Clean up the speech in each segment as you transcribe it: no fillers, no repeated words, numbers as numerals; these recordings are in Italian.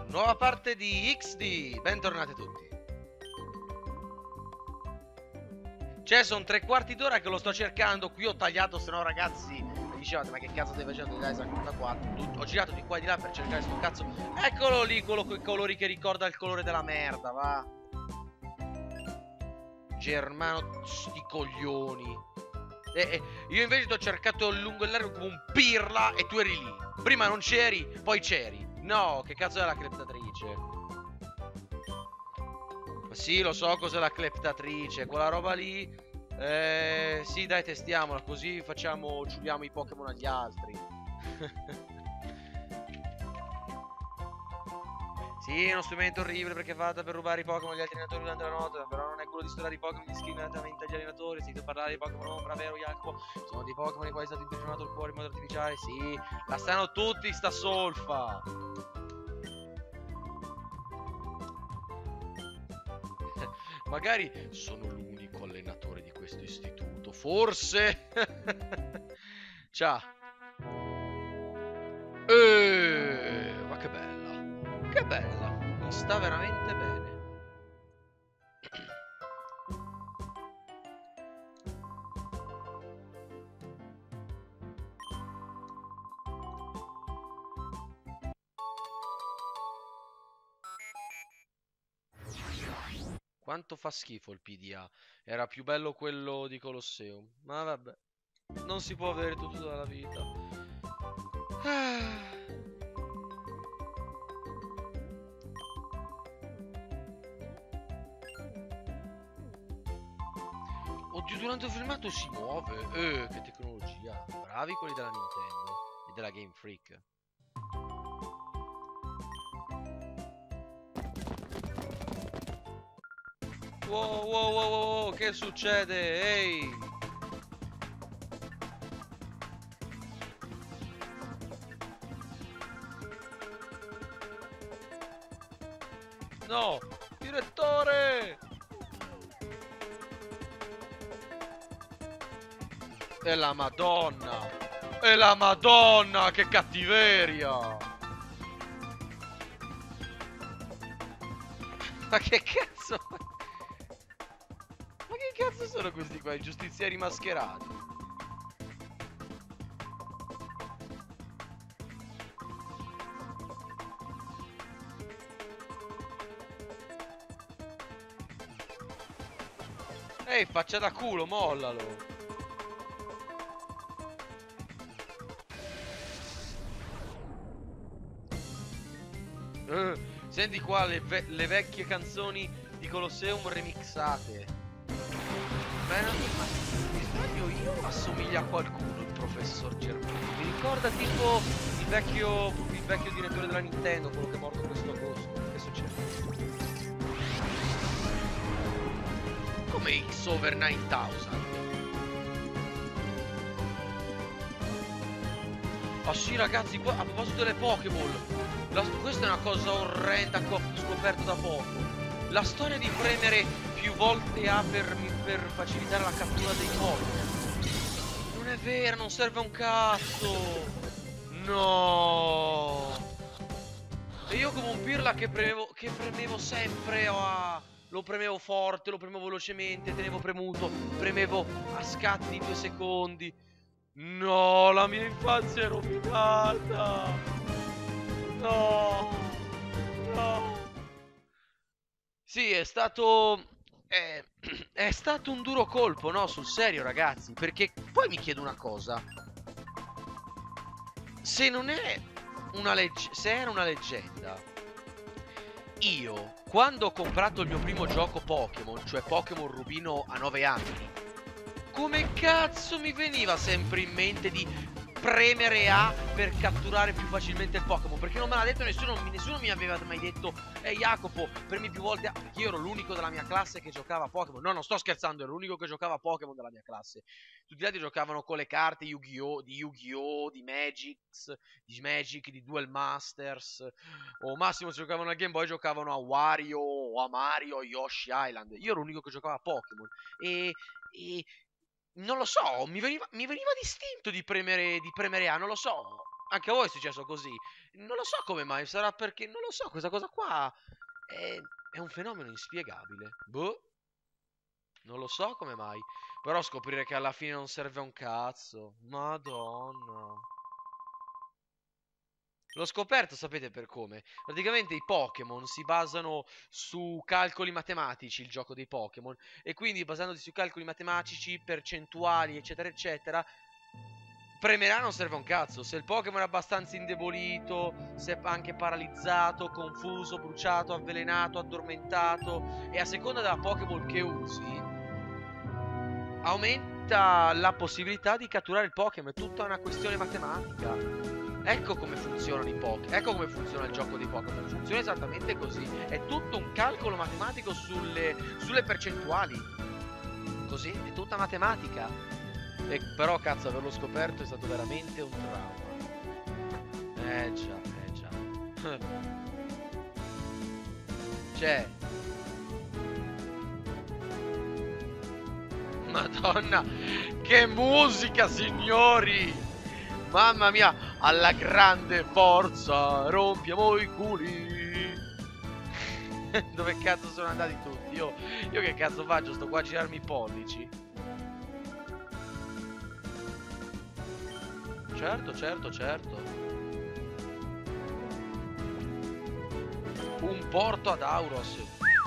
nuova parte di XD. Bentornati tutti. Cioè, sono 3/4 d'ora che lo sto cercando. Qui ho tagliato, se no ragazzi mi dicevate, ma che cazzo stai facendo di Isaac 44? Ho girato di qua e di là per cercare sto cazzo. Eccolo lì, quello con i colori che ricorda il colore della merda, va. Germano, sti coglioni. Io invece ti ho cercato il lungo e il largo come un pirla e tu eri lì. Prima non c'eri, poi c'eri. No, che cazzo è la cleptatrice? Ma sì, lo so cos'è la cleptatrice, quella roba lì. Sì, dai, testiamola, così facciamo, giuliamo i Pokémon agli altri. Sì, è uno strumento orribile perché è fatta per rubare i Pokémon agli altri allenatori durante la notte, però non è quello di studiare i Pokémon indiscriminatamente agli allenatori. Sentite parlare di Pokémon ombra, vero Jacopo? Sono dei Pokémon ai quali è stato imprigionato il cuore in modo artificiale. Sì, la sanno tutti sta solfa. Magari sono l'unico allenatore di questo istituto, forse. Ciao. Ma che bella. Che bella. Mi sta veramente bene. Quanto fa schifo il PDA. Era più bello quello di Colosseum. Ma vabbè. Non si può avere tutto dalla vita. Ah. Oddio, durante il filmato si muove. Che tecnologia. Bravi quelli della Nintendo e della Game Freak. Wow, wow, wow, wow, che succede? Ehi! No! Direttore! E la Madonna! E la Madonna! Che cattiveria! Ma che cazzo? Ma che cazzo sono questi qua? I giustizieri mascherati? Ehi, faccia da culo, mollalo! Senti qua le vecchie canzoni di Colosseum remixate. Beh, ma mi sbaglio io o assomiglia a qualcuno il professor Germano? Mi ricorda tipo il vecchio direttore della Nintendo, quello che è morto questo agosto. Che succede? Come X over 9000? Ah sì ragazzi, a proposito delle Pokéball, questa è una cosa orrenda che ho scoperto da poco. La storia di premere più volte A per facilitare la cattura dei Pokémon. Non è vero, non serve a un cazzo. No. E io come un pirla che premevo sempre lo premevo forte, lo premevo velocemente, tenevo premuto, premevo a scatti di 2 secondi. No, la mia infanzia è rovinata. No. No. Sì, è stato è stato un duro colpo, no, sul serio, ragazzi, perché poi mi chiedo una cosa. Se non è se era una leggenda, io quando ho comprato il mio primo gioco Pokémon, cioè Pokémon Rubino a 9 anni, come cazzo mi veniva sempre in mente di premere A per catturare più facilmente il Pokémon? Perché non me l'ha detto nessuno mi aveva mai detto Jacopo, premi più volte A, perché io ero l'unico della mia classe che giocava a Pokémon. No, non sto scherzando, ero l'unico che giocava a Pokémon della mia classe. Tutti gli altri giocavano con le carte Yu-Gi-Oh, di Magic, di Duel Masters, o massimo se giocavano al Game Boy giocavano a Wario o a Mario o Yoshi Island. Io ero l'unico che giocava a Pokémon e non lo so, mi veniva distinto di premere A, non lo so. Anche a voi è successo così. Non lo so come mai, sarà perché... Non lo so, questa cosa qua è un fenomeno inspiegabile. Boh, non lo so come mai. Però scoprire che alla fine non serve a un cazzo. Madonna. L'ho scoperto, sapete per come? Praticamente i Pokémon si basano su calcoli matematici, il gioco dei Pokémon. E quindi basandosi su calcoli matematici, percentuali, eccetera, eccetera, premerà non serve a un cazzo. Se il Pokémon è abbastanza indebolito, se è anche paralizzato, confuso, bruciato, avvelenato, addormentato, e a seconda della Pokéball che usi, aumenta la possibilità di catturare il Pokémon. È tutta una questione matematica. Ecco come funzionano i Pokémon. Ecco come funziona il gioco dei Pokémon. Funziona esattamente così. È tutto un calcolo matematico sulle percentuali. Così, è tutta matematica. E però, cazzo, averlo scoperto è stato veramente un trauma. Già, già. Cioè, Madonna, che musica, signori! Mamma mia, alla grande forza, rompiamo i culi. Dove cazzo sono andati tutti? Io che cazzo faccio? Sto qua a girarmi i pollici. Certo, certo, certo. Un porto ad Auros.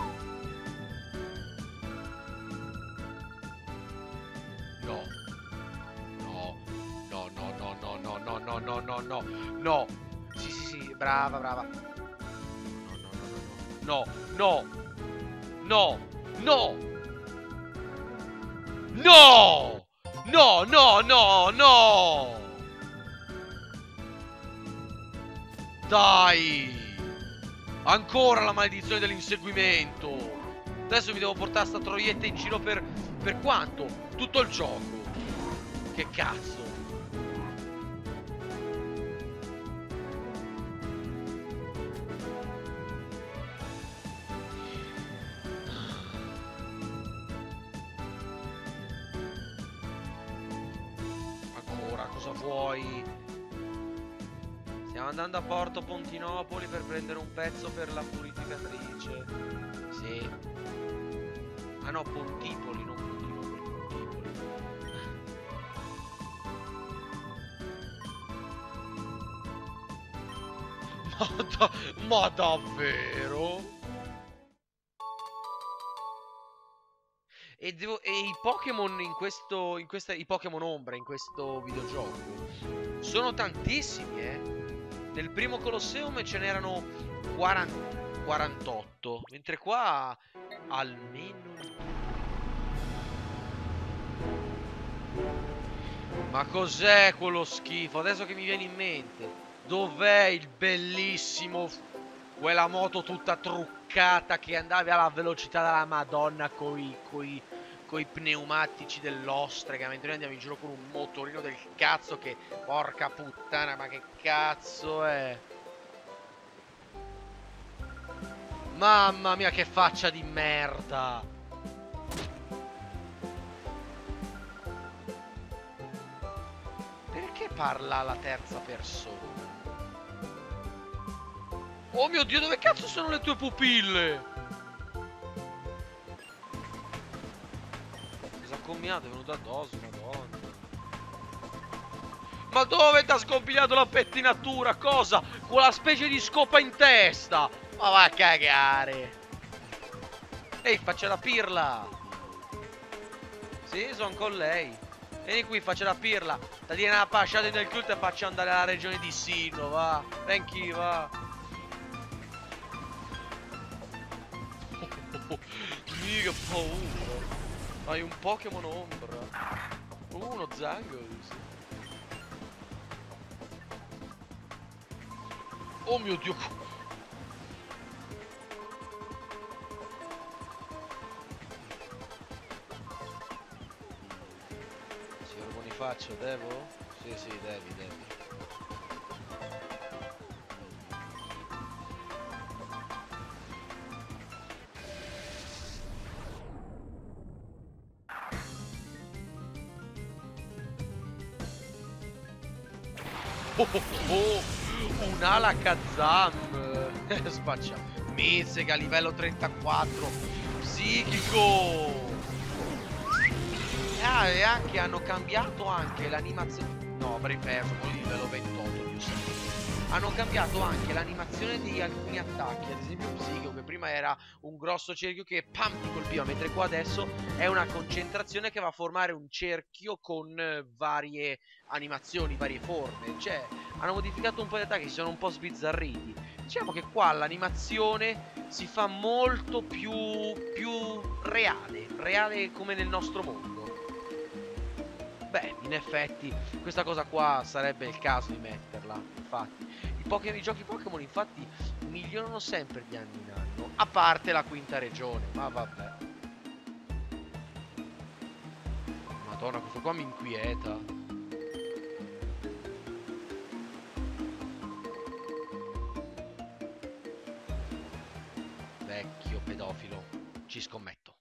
No. No. Sì, sì, sì, brava, brava. No, no. No. No. No. No, no, no, no. Dai. Ancora la maledizione dell'inseguimento. Adesso mi devo portare sta troietta in giro per quanto? Tutto il gioco. Che cazzo. Ancora, cosa vuoi? Stiamo andando a Porto Pontinopoli per prendere un pezzo per la purificatrice. Sì. Ah no, Pontipoli, non Pontinopoli, Pontipoli. Ma davvero? E i Pokémon i Pokémon Ombra in questo videogioco sono tantissimi, eh. Nel primo Colosseum ce n'erano 48, mentre qua almeno... Ma cos'è quello schifo? Adesso che mi viene in mente, dov'è il bellissimo... Quella moto tutta truccata che andavi alla velocità della Madonna coi pneumatici dell'ostrega, mentre noi andiamo in giro con un motorino del cazzo che... Porca puttana, ma che cazzo è? Mamma mia, che faccia di merda! Perché parla alla terza persona? Oh mio Dio, dove cazzo sono le tue pupille? Cosa ha combinato? È venuto addosso, madonna. Ma dove ti ha scompigliato la pettinatura? Cosa? Quella specie di scopa in testa? Ma va a cagare. Ehi, faccia la pirla. Sì, sono con lei. Vieni qui, faccia la pirla. Ti viene una pasciata del culto e faccio andare alla regione di Sinnoh, va. Venchi, va. Mica paura. Hai un Pokémon ombra. Uno Zangoose. Oh mio Dio. Signor Bonifacio, devo? Sì, sì, devi. oh, un Alakazam. Spaccia. Mizzica, livello 34. Psichico. E anche hanno cambiato anche l'animazione. No, avrei perso poi di livello 28, giusto? Hanno cambiato anche l'animazione di alcuni attacchi. Ad esempio Psichico, che prima era un grosso cerchio che pam ti colpiva, mentre qua adesso è una concentrazione che va a formare un cerchio con varie animazioni, varie forme. Cioè, hanno modificato un po' gli attacchi, si sono un po' sbizzarriti. Diciamo che qua l'animazione si fa molto più reale come nel nostro mondo. Beh, in effetti questa cosa qua sarebbe il caso di metterla. Infatti i giochi Pokémon infatti migliorano sempre di anno in anno, a parte la quinta regione, ma vabbè. Madonna, questo qua mi inquieta. Vecchio pedofilo, ci scommetto.